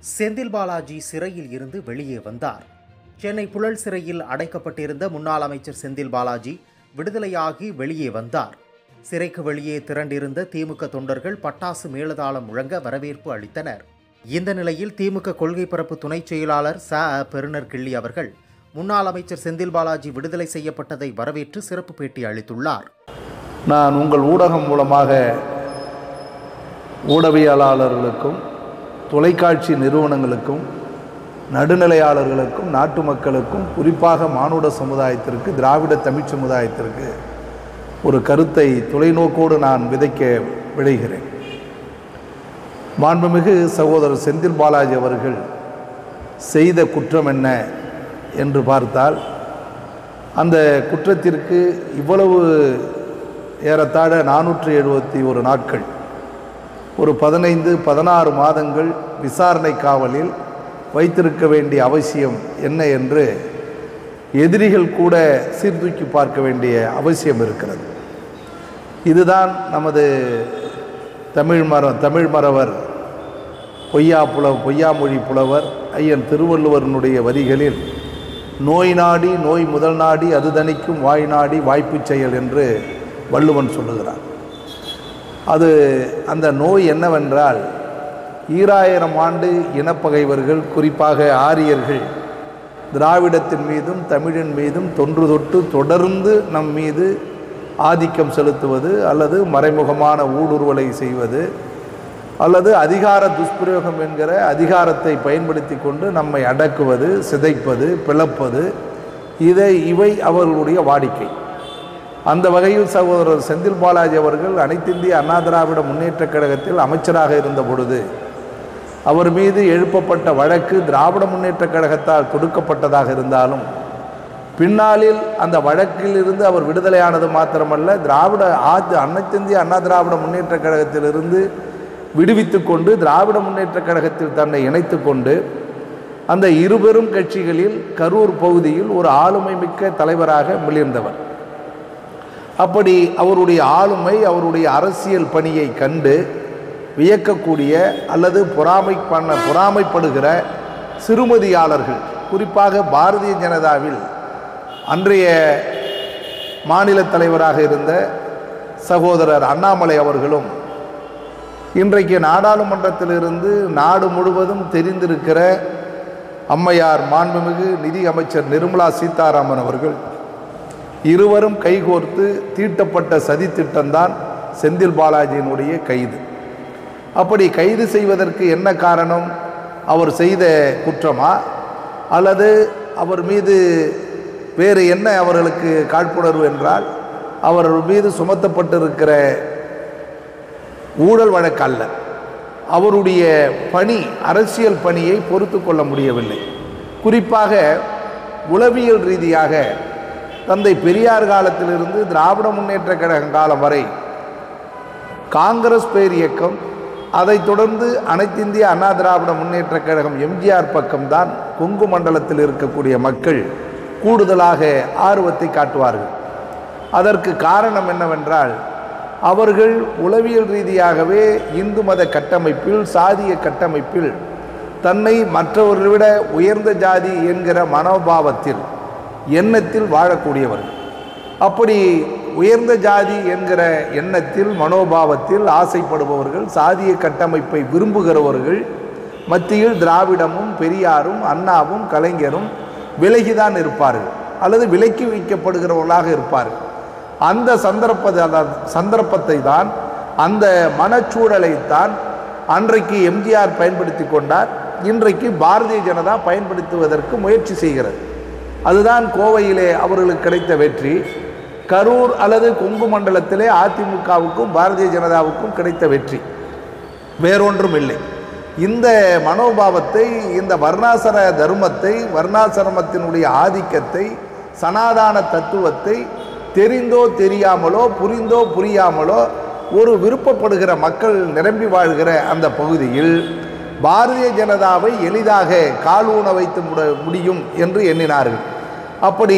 செந்தில் பாலாஜி சிறையில் இருந்து வெளியே வந்தார். சென்னை புழல் சிறையில் அடைக்கப்பட்டிருந்த முன்னாள் அமைச்சர் செந்தில் பாலாஜி விடுதலையாகி வெளியே வந்தார். சிறைக்கு வெளியே திரண்டிருந்த திமுக தொண்டர்கள் பட்டாசு மேளதாளம் முழங்க வரவேற்பு அளித்தனர். இந்த நிலையில் திமுக கொள்கை பரப்பு துணைச் செயலாளர் பெருநர் கிள்ளி அவர்கள் முன்னாள் அமைச்சர் செந்தில் பாலாஜி விடுதலை செய்யப்பட்டதை வரவேற்று சிறப்பு பேட்டி அளித்துள்ளார். நான் உங்கள் ஊடகம் மூலமாக ஊடகவியலாளர்களுக்கும் தொலைக்காட்சி நிறுவனங்களுக்கும் நடுநிலையாளர்களுக்கும் நாட்டு மக்களுக்கும் குறிப்பாக மானுட சமுதாயத்திற்கு திராவிட தமிழ் சமுதாயத்திற்கு ஒரு கருத்தை தொலைநோக்கோடு நான் விதைக்க விளைகிறேன். மாண்புமிகு சகோதரர் செந்தில் பாலாஜி அவர்கள் செய்த குற்றம் என்ன என்று பார்த்தால், அந்த குற்றத்திற்கு இவ்வளவு ஏறத்தாழ 471 நாட்கள், ஒரு 15-16 மாதங்கள் விசாரணை காவலில் வைத்திருக்க வேண்டிய அவசியம் என்ன என்று எதிரிகள் கூட சீர்தூக்கி பார்க்க வேண்டிய அவசியம் இருக்கிறது. இதுதான் நமது தமிழ் மறவர் பொய்யாமொழி புலவர் ஐயன் திருவள்ளுவரனுடைய வரிகளில் நோய் நாடி நோய் முதல் நாடி அது தணிக்கும் வாய் நாடி வாய்ப்பு செயல் என்று வள்ளுவன் சொல்லுகிறார். அது அந்த நோய் என்னவென்றால், 2000 ஆண்டு இனப்பகைவர்கள் குறிப்பாக ஆரியர்கள் திராவிடத்தின் மீதும் தமிழின் மீதும் தொன்று தொட்டு தொடர்ந்து நம் மீது ஆதிக்கம் செலுத்துவது அல்லது மறைமுகமான ஊடுருவலை செய்வது அல்லது அதிகார துஷ்பிரயோகம் என்கிற அதிகாரத்தை பயன்படுத்தி கொண்டு நம்மை அடக்குவது, சிதைப்பது, பிளப்பது, இவை அவர்களுடைய வாடிக்கை. அந்த வகையில் சகோதரர் செந்தில் பாலாஜி அவர்கள் அனைத்திந்திய அண்ணா திராவிட முன்னேற்றக் கழகத்தில் அமைச்சராக இருந்த பொழுது அவர் மீது எழுப்பப்பட்ட வழக்கு திராவிட முன்னேற்றக் கழகத்தால் தொடுக்கப்பட்டதாக இருந்தாலும், பின்னாளில் அந்த வழக்கில் இருந்து அவர் விடுதலையானது மாத்திரமல்ல, அனைத்திந்திய அண்ணா திராவிட முன்னேற்றக் கழகத்திலிருந்து விடுவித்து கொண்டு திராவிட முன்னேற்றக் கழகத்தில் தன்னை இணைத்து கொண்டு அந்த இருபெரும் கட்சிகளில் கரூர் பகுதியில் ஒரு ஆளுமை மிக்க தலைவராக மிளிர்ந்தவர். அப்படி அவருடைய ஆளுமை, அவருடைய அரசியல் பணியை கண்டு வியக்கக்கூடிய அல்லது பொறாமைப்படுகிற சிறுமதியாளர்கள், குறிப்பாக பாரதிய ஜனதாவில் அன்றைய மாநில தலைவராக இருந்த சகோதரர் அண்ணாமலை அவர்களும் இன்றைக்கு நாடாளுமன்றத்திலிருந்து நாடு முழுவதும் தெரிந்திருக்கிற அம்மையார் மாண்புமிகு நிதி அமைச்சர் நிர்மலா சீதாராமன் அவர்கள் இருவரும் கைகோர்த்து தீட்டப்பட்ட சதி திட்டம்தான் செந்தில் பாலாஜியினுடைய கைது. அப்படி கைது செய்வதற்கு என்ன காரணம்? அவர் செய்த குற்றமா அல்லது அவர் மீது வேறு என்ன அவர்களுக்கு காழ்ப்புணர்வு என்றால், அவர் மீது சுமத்தப்பட்டிருக்கிற ஊழல் வழக்கு அல்ல, அவருடைய பணி, அரசியல் பணியை பொறுத்து கொள்ள முடியவில்லை. குறிப்பாக உளவியல் ரீதியாக தந்தை பெரியார் காலத்திலிருந்து திராவிட முன்னேற்ற கழகம் காலம் வரை காங்கிரஸ் பேர் இயக்கம், அதைத் தொடர்ந்து அனைத்திந்திய அண்ணா திராவிட முன்னேற்ற கழகம் எம்ஜிஆர் பக்கம்தான் கொங்கு மண்டலத்தில் இருக்கக்கூடிய மக்கள் கூடுதலாக ஆர்வத்தை காட்டுவார்கள். அதற்கு காரணம் என்னவென்றால், அவர்கள் உளவியல் ரீதியாகவே இந்து மத கட்டமைப்பில், சாதிய கட்டமைப்பில் தன்னை மற்றவர்களை விட உயர்ந்த ஜாதி என்கிற மனோபாவத்தில், எண்ணத்தில் வாழக்கூடியவர்கள். அப்படி உயர்ந்த ஜாதி என்கிற எண்ணத்தில், மனோபாவத்தில் ஆசைப்படுபவர்கள், சாதிய கட்டமைப்பை விரும்புகிறவர்கள் மத்தியில் திராவிடமும் பெரியாரும் அண்ணாவும் கலைஞரும் விலகிதான் இருப்பார்கள் அல்லது விலக்கி வைக்கப்படுகிறவர்களாக இருப்பார்கள். அந்த சந்தர்ப்பத்தை தான், அந்த மனச்சூழலை தான் அன்றைக்கு எம்ஜிஆர் பயன்படுத்தி கொண்டார். இன்றைக்கு பாரதிய ஜனதா பயன்படுத்துவதற்கு முயற்சி செய்கிறது. அதுதான் கோவையிலே அவர்களுக்கு கிடைத்த வெற்றி. கரூர் அல்லது கொங்கு மண்டலத்திலே அதிமுகவுக்கும் பாரதிய ஜனதாவுக்கும் கிடைத்த வெற்றி வேறொன்றும் இல்லை. இந்த மனோபாவத்தை, இந்த வர்ணாசிர தர்மத்தை, வர்ணாசிரமத்தினுடைய ஆதிக்கத்தை, சனாதான தத்துவத்தை தெரிந்தோ தெரியாமலோ, புரிந்தோ புரியாமலோ ஒரு விருப்பப்படுகிற மக்கள் நிரம்பி வாழ்கிற அந்த பகுதியில் பாரதிய ஜனதாவை எளிதாக காலூன வைத்து முடியும் என்று எண்ணினார்கள். அப்படி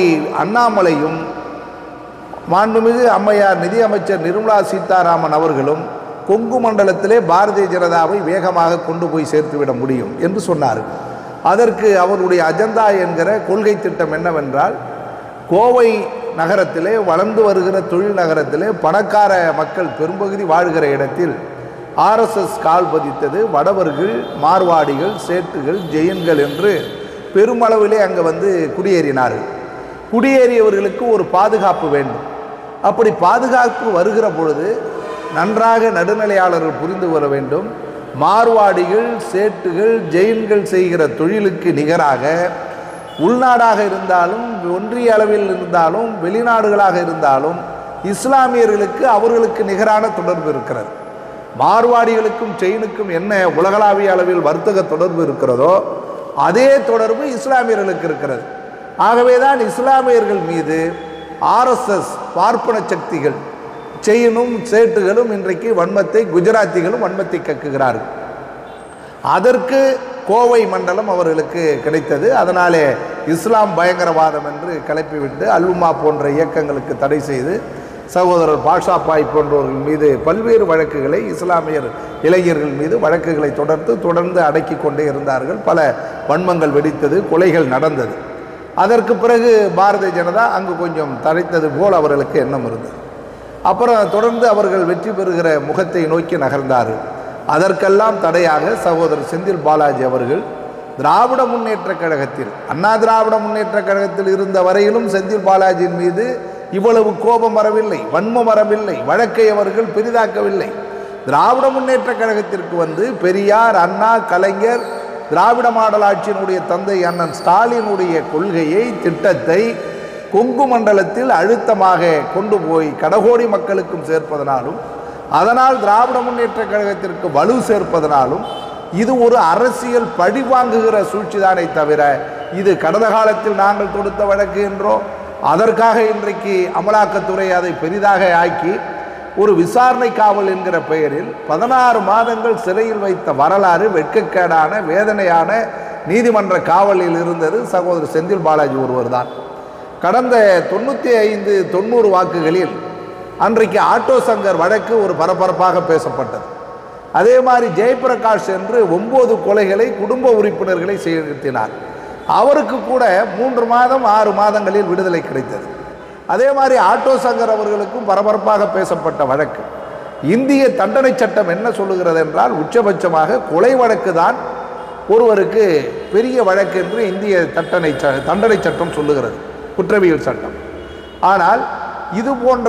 அண்ணாமலையும் மாண்புமிகு அம்மையார் நிதி அமைச்சர் நிர்மலா சீதாராமன் அவர்களும் கொங்கு மண்டலத்திலே பாரதிய ஜனதாவை வேகமாக கொண்டு போய் சேர்த்துவிட முடியும் என்று சொன்னார். அதற்கு அவருடைய அஜெண்டா என்கிற கொள்கை திட்டம் என்னவென்றால், கோவை நகரத்திலே வளர்ந்து வருகிற தொழில் நகரத்திலே பணக்கார மக்கள் பெரும்பகுதி வாழ்கிற இடத்தில் ஆர்எஸ்எஸ் கால் பதித்தது. வடவர்கள், மார்வாடிகள், சேட்டுகள், ஜெயின்கள் என்று பெருமளவிலே அங்கே குடியேறினார்கள். குடியேறியவர்களுக்கு ஒரு பாதுகாப்பு வேண்டும். அப்படி பாதுகாப்பு வருகிற பொழுது நன்றாக நடுநிலையாளர்கள் புரிந்து கொள்ள வேண்டும். மார்வாடிகள், சேட்டுகள், ஜெயின்கள் செய்கிற தொழிலுக்கு நிகராக உள்நாடாக இருந்தாலும், ஒன்றிய அளவில் இருந்தாலும், வெளிநாடுகளாக இருந்தாலும் இஸ்லாமியர்களுக்கு அவர்களுக்கு நிகரான தொடர்பு இருக்கிறது. மார்வாடிகளுக்கும் செயினுக்கும் என்ன உலகளாவிய அளவில் வர்த்தக தொடர்பு இருக்கிறதோ அதே தொடர்பு இஸ்லாமியர்களுக்கு இருக்கிறது. ஆகவேதான் இஸ்லாமியர்கள் மீது ஆர்எஸ்எஸ் பார்ப்பன சக்திகள், செயினும் சேட்டுகளும் இன்றைக்கு வன்மத்தை, குஜராத்திகளும் வன்மத்தை கக்குகிறார்கள். அதற்கு கோவை மண்டலம் அவர்களுக்கு கிடைத்தது. அதனாலே இஸ்லாம் பயங்கரவாதம் என்று கிளப்பிவிட்டு அல்உம்மா போன்ற இயக்கங்களுக்கு தடை செய்து சகோதரர் பாஷா பாய் போன்றவர்கள் மீது பல்வேறு வழக்குகளை, இஸ்லாமியர் இளைஞர்கள் மீது வழக்குகளை தொடர்ந்து அடக்கி கொண்டே இருந்தார்கள். பல வன்மங்கள் வெடித்தது, கொலைகள் நடந்தது. அதற்கு பிறகு பாரதிய ஜனதா அங்கு கொஞ்சம் தழைத்தது போல் அவர்களுக்கு எண்ணம் இருந்தது. அப்புறம் தொடர்ந்து அவர்கள் வெற்றி பெறுகிற முகத்தை நோக்கி நகர்ந்தார்கள். அதற்கெல்லாம் தடையாக சகோதரர் செந்தில் பாலாஜி அவர்கள் திராவிட முன்னேற்ற கழகத்தில், அண்ணா திராவிட முன்னேற்ற கழகத்தில் இருந்த வரையிலும் செந்தில் பாலாஜியின் மீது இவ்வளவு கோபம் வரவில்லை, வன்மம் வரவில்லை, வழக்கை அவர்கள் பெரிதாக்கவில்லை. திராவிட முன்னேற்ற கழகத்திற்கு பெரியார், அண்ணா, கலைஞர், திராவிட மாடல் ஆட்சியினுடைய தந்தை அண்ணன் ஸ்டாலினுடைய கொள்கையை, திட்டத்தை கொங்கு மண்டலத்தில் அழுத்தமாக கொண்டு போய் கடகோடி மக்களுக்கும் சேர்ப்பதனாலும், அதனால் திராவிட முன்னேற்ற கழகத்திற்கு வலு சேர்ப்பதனாலும் இது ஒரு அரசியல் பழிவாங்குகிற சூழ்ச்சிதானே தவிர இது கடந்த காலத்தில் நாங்கள் தொடுத்த வழக்கு என்றோ, அதற்காக இன்றைக்கு அமலாக்கத்துறை அதை பெரிதாக ஆக்கி ஒரு விசாரணை காவல் என்கிற பெயரில் 16 மாதங்கள் சிறையில் வைத்த வரலாறு வெட்கக்கேடான, வேதனையான நீதிமன்ற காவலில் இருந்தது சகோதரர் செந்தில் பாலாஜி ஒருவர் தான். கடந்த 95-90 வாக்குகளில் அன்றைக்கு ஆட்டோ சங்கர் வழக்கு ஒரு பரபரப்பாக பேசப்பட்டது. அதே மாதிரி ஜெயபிரகாஷ் என்று 9 கொலைகளை குடும்ப உறுப்பினர்களை செய்தினார். அவருக்கு கூட 3 மாதம் 6 மாதங்களில் விடுதலை கிடைத்தது. அதே மாதிரி ஆட்டோ சங்கர் அவர்களுக்கும் பரபரப்பாக பேசப்பட்ட வழக்கு. இந்திய தண்டனை சட்டம் என்ன சொல்லுகிறது என்றால், உச்சபட்சமாக கொலை வழக்கு தான் ஒருவருக்கு பெரிய வழக்கு என்று இந்திய தண்டனை சட்டம் சொல்லுகிறது, குற்றவியல் சட்டம். ஆனால் இது போன்ற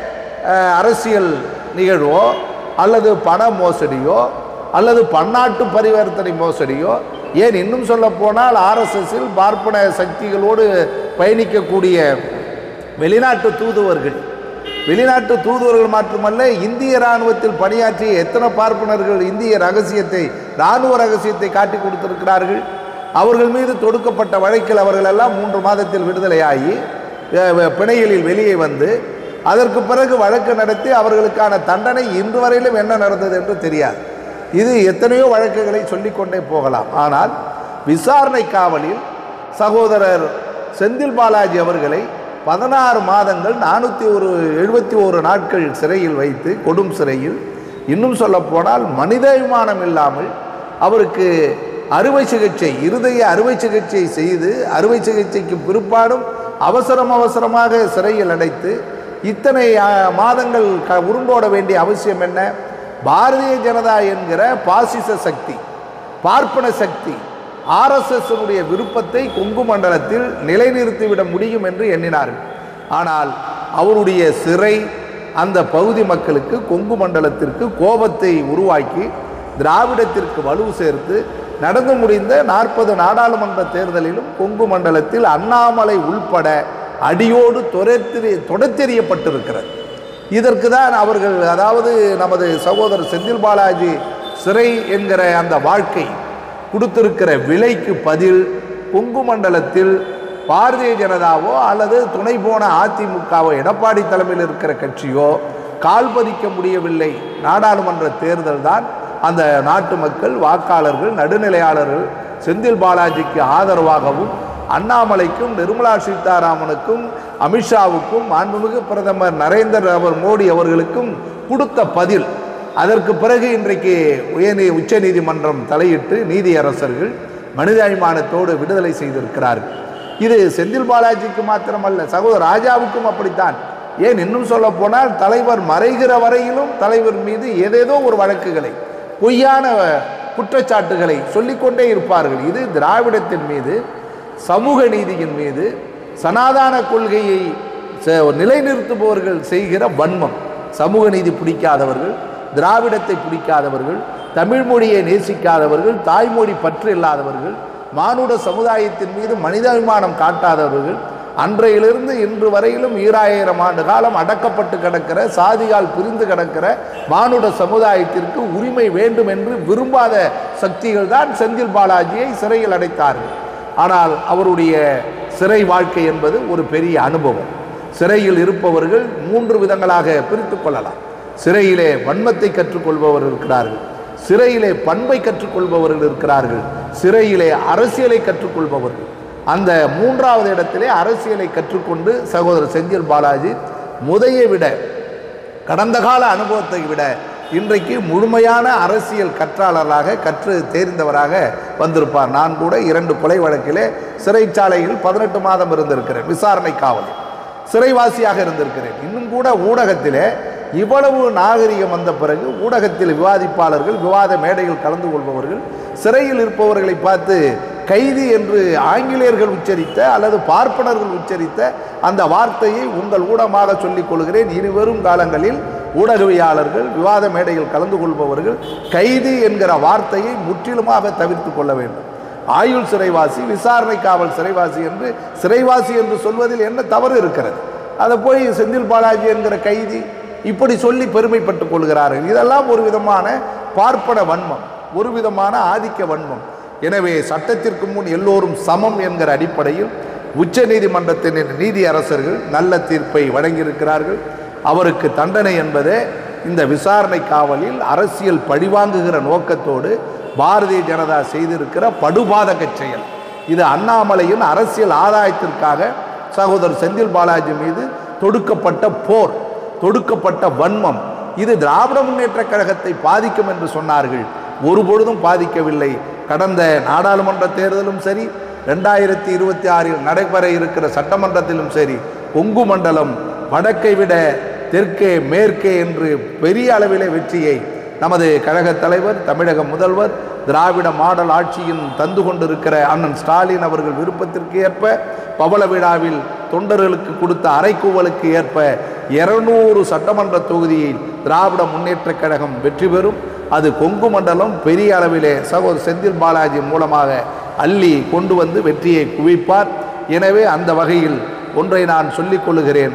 அரசியல் நிகழ்வோ அல்லது பண மோசடியோ அல்லது பன்னாட்டு பரிவர்த்தனை மோசடியோ, ஏன் இன்னும் சொல்ல போனால் ஆர்எஸ்எஸ்ஸில் பார்ப்பன சக்திகளோடு பயணிக்கக்கூடிய வெளிநாட்டு தூதுவர்கள் மட்டுமல்ல, இந்திய இராணுவத்தில் பணியாற்றிய எத்தனை பார்ப்பனர்கள் இந்திய ரகசியத்தை, இராணுவ ரகசியத்தை காட்டி கொடுத்திருக்கிறார்கள். அவர்கள் மீது தொடுக்கப்பட்ட வழக்கில் அவர்கள் எல்லாம் 3 மாதத்தில் விடுதலையாகி பிணையிலில் வெளியே வந்து அதற்கு பிறகு வழக்கு நடத்தி அவர்களுக்கான தண்டனை இன்று வரையிலும் என்ன நடந்தது என்று தெரியாது. இது எத்தனையோ வழக்குகளை சொல்லிக்கொண்டே போகலாம். ஆனால் விசாரணை காவலில் சகோதரர் செந்தில் பாலாஜி அவர்களை 16 மாதங்கள் 471 நாட்கள் சிறையில் வைத்து, கொடும் சிறையில், இன்னும் சொல்ல போனால் மனிதாபிமானம் இல்லாமல் அவருக்கு அறுவை சிகிச்சை, இருதய அறுவை சிகிச்சை செய்து, அறுவை சிகிச்சைக்கு பிற்பாடும் அவசரமாக சிறையில் அடைத்து இத்தனை மாதங்கள் உருண்டோட வேண்டிய அவசியம் என்ன? பாரதிய ஜனதா என்கிற பாசிச சக்தி, பார்ப்பன சக்தி, ஆர்எஸ்எஸ்னுடைய விருப்பத்தை கொங்கு மண்டலத்தில் நிலைநிறுத்திவிட முடியும் என்று எண்ணினார்கள். ஆனால் அவருடைய சிறை அந்த பகுதி மக்களுக்கு, கொங்கு மண்டலத்திற்கு கோபத்தை உருவாக்கி திராவிடத்திற்கு வலு சேர்த்து நடந்து முடிந்த 40 நாடாளுமன்ற தேர்தலிலும் கொங்கு மண்டலத்தில் அண்ணாமலை உள்பட அடியோடு தொடத்தெறியப்பட்டிருக்கிறது. இதற்கு தான் அவர்கள், அதாவது நமது சகோதரர் செந்தில் பாலாஜி சிறை என்கிற அந்த வாழ்க்கை கொடுத்திருக்கிற விலைக்கு பதில் கொங்கு மண்டலத்தில் பாரதிய ஜனதாவோ அல்லது துணை போன அதிமுகவோ, எடப்பாடி தலைமையில் இருக்கிற கட்சியோ கால் பதிக்க முடியவில்லை. நாடாளுமன்ற தேர்தல் தான் அந்த நாட்டு மக்கள், வாக்காளர்கள், நடுநிலையாளர்கள் செந்தில் பாலாஜிக்கு ஆதரவாகவும், அண்ணாமலைக்கும், நிர்மலா சீதாராமனுக்கும், அமித்ஷாவுக்கும், மாண்புமிகு பிரதமர் நரேந்திர மோடி அவர்களுக்கும் கொடுத்த பதில். அதற்கு பிறகு இன்றைக்கு உச்ச நீதிமன்றம் தலையிட்டு நீதியரசர்கள் மனிதாபிமானத்தோடு விடுதலை செய்திருக்கிறார்கள். இது செந்தில் பாலாஜிக்கு மாத்திரமல்ல, சகோதரர் ராஜாவுக்கும் அப்படித்தான். ஏன் இன்னும் சொல்ல போனால் தலைவர் மறைகிற வரையிலும் தலைவர் மீது ஏதேதோ ஒரு வழக்குகளை, பொய்யான குற்றச்சாட்டுகளை சொல்லிக்கொண்டே இருப்பார்கள். இது திராவிடத்தின் மீது, சமூக நீதியின் மீது, சனாதன கொள்கையை நிலைநிறுத்துபவர்கள் செய்கிற வன்மம். சமூக நீதி பிடிக்காதவர்கள், திராவிடத்தை பிடிக்காதவர்கள், தமிழ் மொழியை நேசிக்காதவர்கள், தாய்மொழி பற்று இல்லாதவர்கள், மானுட சமுதாயத்தின் மீது மனிதாபிமானம் காட்டாதவர்கள், அன்றையிலிருந்து இன்று வரையிலும் 2000 ஆண்டு காலம் அடக்கப்பட்டு கிடக்கிற, சாதியால் பிரிந்து கிடக்கிற மானுட சமுதாயத்திற்கு உரிமை வேண்டும் என்று விரும்பாத சக்திகள் தான் செந்தில் பாலாஜியை சிறையில் அடைத்தார்கள். ஆனால் அவருடைய சிறை வாழ்க்கை என்பது ஒரு பெரிய அனுபவம். சிறையில் இருப்பவர்கள் 3 விதங்களாக பிரித்து கொள்ளலாம். சிறையிலே வன்மத்தை கற்றுக்கொள்பவர்கள் இருக்கிறார்கள், சிறையிலே பண்பை கற்றுக்கொள்பவர்கள் இருக்கிறார்கள், சிறையிலே அரசியலை கற்றுக்கொள்பவர்கள். அந்த 3வது இடத்திலே அரசியலை கற்றுக்கொண்டு சகோதரர் செந்தில் பாலாஜி முதையை விட, கடந்த கால அனுபவத்தை விட இன்றைக்கு முழுமையான அரசியல் கற்றாளராக கற்று தேர்ந்தவராக வந்திருப்பார். நான் கூட 2 கொலை வழக்கிலே சிறைச்சாலையில் 18 மாதம் இருந்திருக்கிறேன், விசாரணை காவலில் சிறைவாசியாக இருந்திருக்கிறேன். இன்னும் கூட ஊடகத்திலே இவ்வளவு நாகரிகம் வந்த பிறகு ஊடகத்தில் விவாதிப்பாளர்கள், விவாத மேடையில் கலந்து கொள்பவர்கள் சிறையில் இருப்பவர்களை பார்த்து கைதி என்று ஆங்கிலேயர்கள் உச்சரித்த அல்லது பார்ப்பனர்கள் உச்சரித்த அந்த வார்த்தையை உங்கள் ஊடகமாக சொல்லிக் கொள்கிறேன். இனி வரும் காலங்களில் ஊடகவியாளர்கள், விவாத மேடையில் கலந்து கொள்பவர்கள் கைதி என்கிற வார்த்தையை முற்றிலுமாக தவிர்த்து கொள்ள வேண்டும். ஆயுள் சிறைவாசி, விசாரணை காவல் சிறைவாசி என்று சிறைவாசி என்று சொல்வதில் என்ன தவறு இருக்கிறது? அதை போய் செந்தில் பாலாஜி என்கிற கைதி இப்படி சொல்லி பெருமைப்பட்டுக் கொள்கிறார்கள். இதெல்லாம் ஒரு விதமான பார்ப்பன வன்மம், ஒரு விதமான ஆதிக்க வன்மம். எனவே சட்டத்திற்கு முன் எல்லோரும் சமம் என்கிற அடிப்படையில் உச்ச நீதிமன்றத்தின் நீதி அரசர்கள் நல்ல தீர்ப்பை வழங்கியிருக்கிறார்கள். அவருக்கு தண்டனை என்பதே இந்த விசாரணை காவலில் அரசியல் பழிவாங்குகிற நோக்கத்தோடு பாரதிய ஜனதா செய்திருக்கிற படுபாதக செயல். இது அண்ணாமலையின் அரசியல் ஆதாயத்திற்காக சகோதரர் செந்தில் பாலாஜி மீது தொடுக்கப்பட்ட போர், தொடுக்கப்பட்ட வன்மம். இது திராவிட முன்னேற்ற கழகத்தை பாதிக்கும் என்று சொன்னார்கள், ஒருபொழுதும் பாதிக்கவில்லை. கடந்த நாடாளுமன்ற தேர்தலும் சரி, 2026 நடைபெற இருக்கிற சட்டமன்றத்திலும் சரி, கொங்கு மண்டலம் வடக்கை விட தெற்கே மேற்கே என்று பெரிய அளவிலே வெற்றியை நமது கழக தலைவர், தமிழக முதல்வர், திராவிட மாடல் ஆட்சியின் தந்து கொண்டிருக்கிற அண்ணன் ஸ்டாலின் அவர்கள் விருப்பத்திற்கு ஏற்ப பவள விழாவில் தொண்டர்களுக்கு கொடுத்த அறைக்கூவலுக்கு ஏற்ப 200 சட்டமன்ற தொகுதியில் திராவிட முன்னேற்ற கழகம் வெற்றி பெறும். அது கொங்கு மண்டலம் பெரிய அளவிலே சகோதரர் செந்தில் பாலாஜி மூலமாக அள்ளி கொண்டு வந்து வெற்றியை குவிப்பார். எனவே அந்த வகையில் ஒன்றை நான் சொல்லிக் கொள்ளுகிறேன்.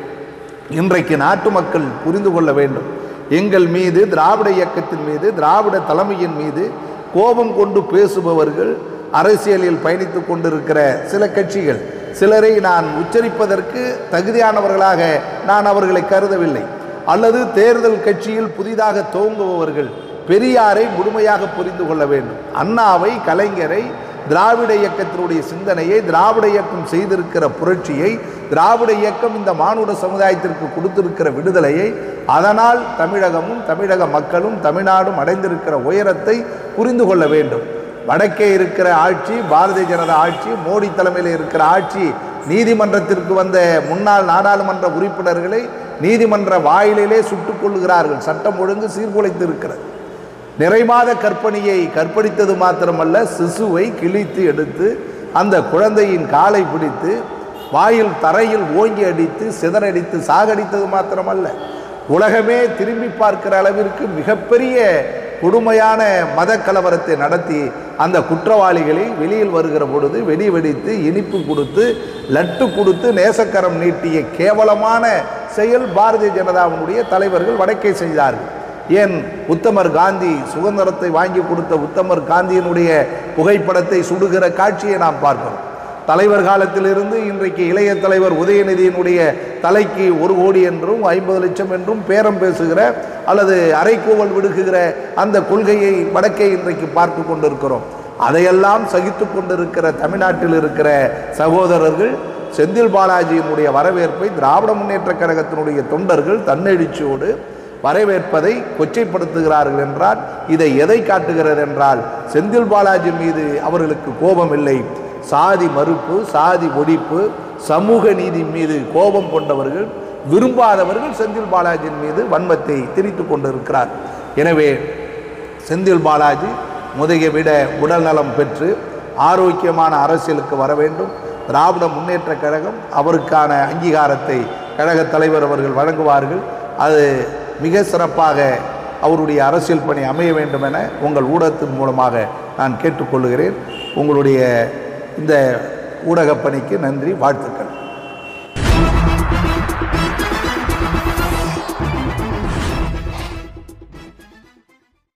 இன்றைக்கு நாட்டு மக்கள் புரிந்து கொள்ள வேண்டும், எங்கள் மீது, திராவிட இயக்கத்தின் மீது, திராவிட தலைமையின் மீது கோபம் கொண்டு பேசுபவர்கள், அரசியலில் பயணித்து கொண்டிருக்கிற சில கட்சிகள், சிலரை நான் உச்சரிப்பதற்கு தகுதியானவர்களாக நான் அவர்களை கருதவில்லை. அல்லது தேர்தல் கட்சியில் புதிதாக துவங்குபவர்கள் பெரியாரை முழுமையாக புரிந்து கொள்ள வேண்டும். அண்ணாவை, கலைஞரை, திராவிட இயக்கத்தினுடைய சிந்தனையை, திராவிட இயக்கம் செய்திருக்கிற புரட்சியை, திராவிட இயக்கம் இந்த மானுட சமுதாயத்திற்கு கொடுத்திருக்கிற விடுதலையை, அதனால் தமிழகமும் தமிழக மக்களும் தமிழ்நாடும் அடைந்திருக்கிற உயரத்தை புரிந்து கொள்ள வேண்டும். வடக்கே இருக்கிற ஆட்சி பாரதிய ஜனதா ஆட்சி, மோடி தலைமையில் இருக்கிற ஆட்சி நீதிமன்றத்திற்கு வந்த முன்னாள் நாடாளுமன்ற உறுப்பினர்களை நீதிமன்ற வாயிலே சுட்டுக் கொள்ளுகிறார்கள். சட்டம் ஒழுங்கு சீர்குலைத்து இருக்கிறது. நிறைமாத கற்பனையை கற்பழித்தது மாத்திரமல்ல, சிசுவை கிழித்து எடுத்து அந்த குழந்தையின் காலை பிடித்து வாயில் தரையில் ஓங்கி அடித்து சிதறடித்து சாகடித்தது மாத்திரமல்ல, உலகமே திரும்பி பார்க்கிற அளவிற்கு மிகப்பெரிய கொடுமையான மத கலவரத்தை நடத்தி அந்த குற்றவாளிகளை வெளியில் வருகிற பொழுது வெடி வெடித்து இனிப்பு கொடுத்து லட்டு கொடுத்து நேசக்கரம் நீட்டிய கேவலமான செயல் பாரதிய ஜனதாவினுடைய தலைவர்கள் வடக்கே செய்தார்கள். ஏன் உத்தமர் காந்தி சுதந்திரத்தை வாங்கி கொடுத்த உத்தமர் காந்தியினுடைய புகைப்படத்தை சுடுகிற காட்சியை நாம் பார்க்கிறோம். தலைவர் காலத்திலிருந்து இன்றைக்கு இளைய தலைவர் உதயநிதியினுடைய தலைக்கு 1 கோடி என்றும் 50 லட்சம் என்றும் பேரம் பேசுகிற அல்லது அரைக்கூவல் விடுகிற அந்த கொள்கையை வடக்கே இன்றைக்கு பார்த்து கொண்டிருக்கிறோம். அதையெல்லாம் சகித்து கொண்டிருக்கிற தமிழ்நாட்டில் இருக்கிற சகோதரர்கள் செந்தில் பாலாஜியினுடைய வரவேற்பை திராவிட முன்னேற்ற கழகத்தினுடைய தொண்டர்கள் தன்னெழுச்சியோடு வரவேற்பதை கொச்சைப்படுத்துகிறார்கள் என்றால் இதை எதை காட்டுகிறது என்றால் செந்தில் பாலாஜி மீது அவர்களுக்கு கோபம் இல்லை. சாதி மறுப்பு, சாதி ஒழிப்பு, சமூக நீதி மீது கோபம் கொண்டவர்கள், விரும்பாதவர்கள் செந்தில் பாலாஜியின் மீது வன்மத்தை திரித்து கொண்டிருக்கிறார். எனவே செந்தில் பாலாஜி முதைய விட உடல் நலம் பெற்று ஆரோக்கியமான அரசியலுக்கு வர வேண்டும். திராவிட முன்னேற்ற கழகம் அவருக்கான அங்கீகாரத்தை கழக தலைவர் அவர்கள் வழங்குவார்கள். அது மிக சிறப்பாக அவருடைய அரசியல் பணி அமைய வேண்டும் என உங்கள் ஊடகத்தின் மூலமாக நான் கேட்டுக்கொள்கிறேன். உங்களுடைய இந்த ஊடகப் பணிக்கு நன்றி, வாழ்த்துக்கள்.